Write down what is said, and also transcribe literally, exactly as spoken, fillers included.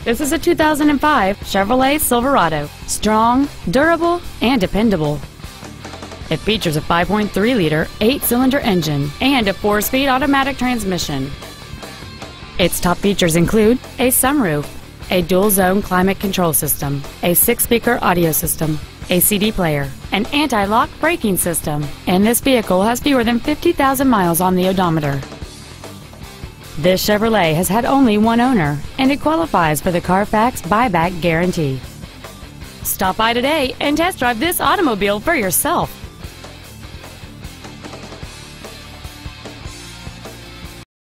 This is a two thousand five Chevrolet Silverado. Strong, durable, and dependable. It features a five point three liter eight-cylinder engine and a four-speed automatic transmission. Its top features include a sunroof, a dual-zone climate control system, a six-speaker audio system, a C D player, an anti-lock braking system, and this vehicle has fewer than fifty thousand miles on the odometer. This Chevrolet has had only one owner, and it qualifies for the Carfax buyback guarantee. Stop by today and test drive this automobile for yourself.